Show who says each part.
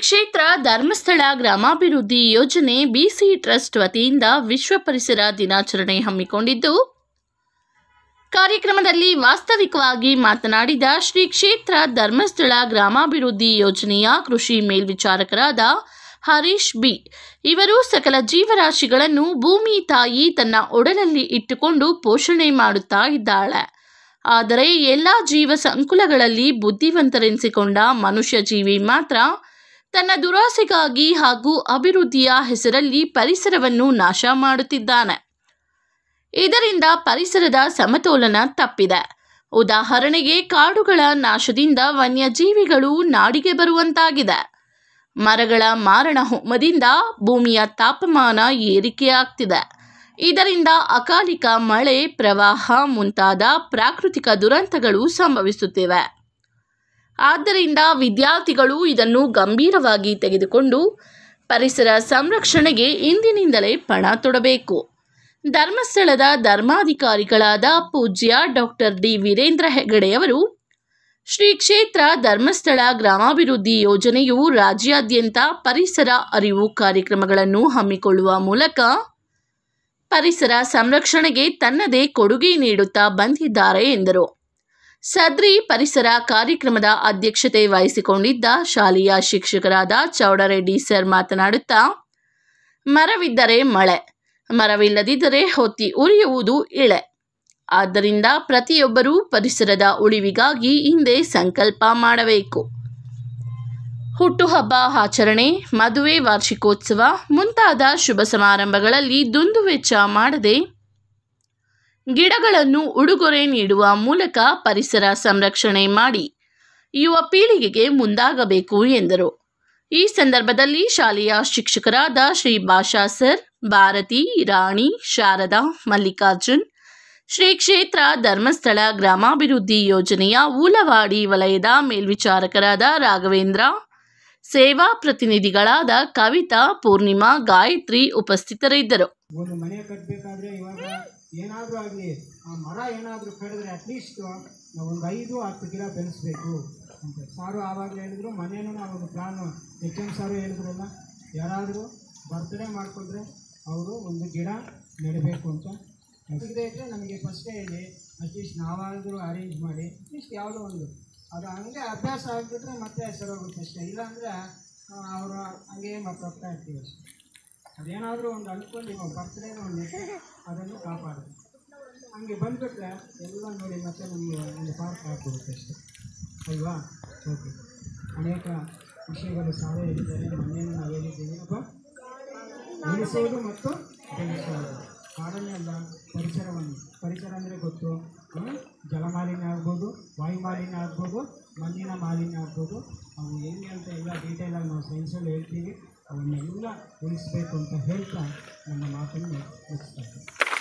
Speaker 1: ಕ್ಷೇತ್ರ ಧರ್ಮಸ್ಥಳ ಗ್ರಾಮಾಭಿವೃದ್ಧಿ ಯೋಜನೆ ಬಿಸಿ ಟ್ರಸ್ಟ್ ವತಿಯಿಂದ ವಿಶ್ವ ಪರಿಸರ ದಿನಾಚರಣೆ ಹಮ್ಮಿಕೊಂಡಿದ್ದು, ಕಾರ್ಯಕ್ರಮದಲ್ಲಿ ವಾಸ್ತವಿಕವಾಗಿ ಮಾತನಾಡಿದ ಶ್ರೀ ಕ್ಷೇತ್ರ ಧರ್ಮಸ್ಥಳ ಗ್ರಾಮಾಭಿವೃದ್ಧಿ ಯೋಜನೆಯ ಕೃಷಿ ಮೇಲ್ವಿಚಾರಕರಾದ ಹರೀಶ್ ಬಿ ಇವರು ಸಕಲ ಜೀವರಾಶಿಗಳನ್ನು ಭೂಮಿ ತಾಯಿ ತನ್ನ ಒಡಲಲ್ಲಿ ಇಟ್ಟುಕೊಂಡು ಪೋಷಣೆ ಮಾಡುತ್ತಾ ಇದ್ದಾಳೆ. ಆದರೆ ಎಲ್ಲ ಜೀವ ಸಂಕುಲಗಳಲ್ಲಿ ಬುದ್ಧಿವಂತರೆನಿಸಿಕೊಂಡ ಮನುಷ್ಯ ಜೀವಿ ಮಾತ್ರ ತನ್ನ ದುರಾಸೆಗಾಗಿ ಹಾಗೂ ಅಭಿವೃದ್ಧಿಯ ಹೆಸರಲ್ಲಿ ಪರಿಸರವನ್ನು ನಾಶ ಮಾಡುತ್ತಿದ್ದಾನೆ. ಇದರಿಂದ ಪರಿಸರದ ಸಮತೋಲನ ತಪ್ಪಿದೆ. ಉದಾಹರಣೆಗೆ, ಕಾಡುಗಳ ನಾಶದಿಂದ ವನ್ಯಜೀವಿಗಳು ನಾಡಿಗೆ ಬರುವಂತಾಗಿದೆ. ಮರಗಳ ಮಾರಣ ಹೋಮದಿಂದ ಭೂಮಿಯ ತಾಪಮಾನ ಏರಿಕೆಯಾಗ್ತಿದೆ. ಇದರಿಂದ ಅಕಾಲಿಕ ಮಳೆ, ಪ್ರವಾಹ ಮುಂತಾದ ಪ್ರಾಕೃತಿಕ ದುರಂತಗಳು ಸಂಭವಿಸುತ್ತಿವೆ. ಆದ್ದರಿಂದ ವಿದ್ಯಾರ್ಥಿಗಳು ಇದನ್ನು ಗಂಭೀರವಾಗಿ ತೆಗೆದುಕೊಂಡು ಪರಿಸರ ಸಂರಕ್ಷಣೆಗೆ ಇಂದಿನಿಂದಲೇ ಪಣ ತೊಡಬೇಕು. ಧರ್ಮಸ್ಥಳದ ಧರ್ಮಾಧಿಕಾರಿಗಳಾದ ಪೂಜ್ಯ ಡಾಕ್ಟರ್ ಡಿ ವೀರೇಂದ್ರ ಹೆಗಡೆಯವರು ಶ್ರೀ ಕ್ಷೇತ್ರ ಧರ್ಮಸ್ಥಳ ಗ್ರಾಮಾಭಿವೃದ್ಧಿ ಯೋಜನೆಯು ರಾಜ್ಯಾದ್ಯಂತ ಪರಿಸರ ಅರಿವು ಕಾರ್ಯಕ್ರಮಗಳನ್ನು ಹಮ್ಮಿಕೊಳ್ಳುವ ಮೂಲಕ ಪರಿಸರ ಸಂರಕ್ಷಣೆಗೆ ತನ್ನದೇ ಕೊಡುಗೆ ನೀಡುತ್ತಾ ಬಂದಿದ್ದಾರೆ ಎಂದರು. ಸದ್ರಿ ಪರಿಸರ ಕಾರ್ಯಕ್ರಮದ ಅಧ್ಯಕ್ಷತೆ ವಹಿಸಿಕೊಂಡಿದ್ದ ಶಾಲೆಯ ಶಿಕ್ಷಕರಾದ ಚೌಡರೆಡ್ಡಿ ಸರ್ ಮಾತನಾಡುತ್ತಾ, ಮರವಿದ್ದರೆ ಮಳೆ, ಮರವಿಲ್ಲದಿದ್ದರೆ ಹೊತ್ತಿ ಉರಿಯುವುದು ಇಳೆ. ಆದ್ದರಿಂದ ಪ್ರತಿಯೊಬ್ಬರೂ ಪರಿಸರದ ಉಳಿವಿಗಾಗಿ ಹಿಂದೆ ಸಂಕಲ್ಪ ಮಾಡಬೇಕು. ಹುಟ್ಟುಹಬ್ಬ ಆಚರಣೆ, ಮದುವೆ, ವಾರ್ಷಿಕೋತ್ಸವ ಮುಂತಾದ ಶುಭ ಸಮಾರಂಭಗಳಲ್ಲಿ ದುಂದುವೆಚ್ಚ ಮಾಡದೆ ಗಿಡಗಳನ್ನು ಉಡುಗೊರೆ ನೀಡುವ ಮೂಲಕ ಪರಿಸರ ಸಂರಕ್ಷಣೆ ಮಾಡಿ ಯುವ ಪೀಳಿಗೆಗೆ ಮುಂದಾಗಬೇಕು ಎಂದರು. ಈ ಸಂದರ್ಭದಲ್ಲಿ ಶಾಲೆಯ ಶಿಕ್ಷಕರಾದ ಶ್ರೀ ಭಾಷಾ ಸರ್, ಭಾರತಿ, ರಾಣಿ, ಶಾರದಾ, ಮಲ್ಲಿಕಾರ್ಜುನ್, ಶ್ರೀ ಕ್ಷೇತ್ರ ಧರ್ಮಸ್ಥಳ ಗ್ರಾಮಾಭಿವೃದ್ಧಿ ಯೋಜನೆಯ ಊಲವಾಡಿ ವಲಯದ ಮೇಲ್ವಿಚಾರಕರಾದ ರಾಘವೇಂದ್ರ, ಸೇವಾ ಪ್ರತಿನಿಧಿಗಳಾದ ಕವಿತಾ, ಪೂರ್ಣಿಮಾ, ಗಾಯತ್ರಿ ಉಪಸ್ಥಿತರಿದ್ದರು.
Speaker 2: ಒಂದು ಮನೆ ಕಟ್ಟಬೇಕಾದ್ರೆ ಇವಾಗ ಏನಾದರೂ ಆಗಲಿ, ಆ ಮರ ಏನಾದರೂ ಕಡಿದ್ರೆ ಅಟ್ಲೀಸ್ಟ್ ನಾವು ಒಂದು 5-10 ಗಿಡ ಬೆಳೆಸಬೇಕು ಅಂತ ಸಾರು ಆವಾಗಲೇ ಹೇಳಿದ್ರು. ಮನೇನೂ ನಾವು ಪ್ಲಾನು HM ಸಾರು ಹೇಳಿದ್ರಲ್ಲ, ಯಾರಾದರೂ ಬರ್ತ್ಡೇ ಮಾಡಿಕೊಂಡ್ರೆ ಅವರು ಒಂದು ಗಿಡ ನೆಡಬೇಕು ಅಂತ. ಸಿಗದೇ ಇದ್ದರೆ ನಮಗೆ ಫಸ್ಟೇ ಹೇಳಿ, ಅಟ್ಲೀಸ್ಟ್ ನಾವಾದರೂ ಅರೇಂಜ್ ಮಾಡಿ ಅಟ್ಲೀಸ್ಟ್ ಯಾವುದೋ ಒಂದು ಅದು ಹಂಗೆ ಅಭ್ಯಾಸ ಆಗಿಬಿಟ್ರೆ ಮತ್ತೆ ಸರೋಗುತ್ತೆ ಅಷ್ಟೇ. ಇಲ್ಲಾಂದರೆ ಅವರು ಹಂಗೆ ಮತ್ತೆ ಹೋಗ್ತಾ ಇರ್ತೀವಿ ಅಷ್ಟೇ. ಅದೇನಾದರೂ ಒಂದು ಅಂದ್ಕೊಂಡು ನಾವು ಬರ್ತ್ಡೇನ ಒಂದು ಅದನ್ನು ಕಾಪಾಡೋದು. ಹಂಗೆ ಬಂದುಬಿಟ್ರೆ ಎಲ್ಲ ನೋಡಿ ಮತ್ತೆ ನಮಗೆ ಒಂದು ಪಾರ್ಕ್ ಆಗ್ಬಿಡುತ್ತೆ ಅಷ್ಟೇ ಅಲ್ವಾ. ಓಕೆ, ಅನೇಕ ವಿಷಯಗಳು ಸಾವೇ ಇರ್ತಾರೆ. ಮನೆಯನ್ನು ನಾವು ಹೇಳಿದ್ದೀವಿ ಅಪ್ಪ, ಉಳಿಸೋದು ಮತ್ತು ಬೆಳೆಸೋದು. ಕಾಡನ್ನೇ ಅಲ್ಲ, ಪರಿಸರವನ್ನು. ಪರಿಸರ ಅಂದರೆ ಗೊತ್ತು, ಜಲಮಾಲಿನ್ಯ ಆಗ್ಬೋದು, ವಾಯುಮಾಲಿನ್ಯ ಆಗ್ಬೋದು, ಮಣ್ಣಿನ ಮಾಲಿನ್ಯ ಆಗ್ಬೋದು. ಅವು ಹೆಂಗೆ ಅಂತ ಎಲ್ಲ ಡೀಟೇಲಾಗಿ ನಾವು ಸೈನ್ಸಲ್ಲಿ ಹೇಳ್ತೀವಿ. ಅವನ್ನೆಲ್ಲ ಉಳಿಸಬೇಕು ಅಂತ ಹೇಳ್ತಾ ನನ್ನ ಮಾತನ್ನು ಮುಗಿಸ್ತಾ ಇದ್ದೀನಿ.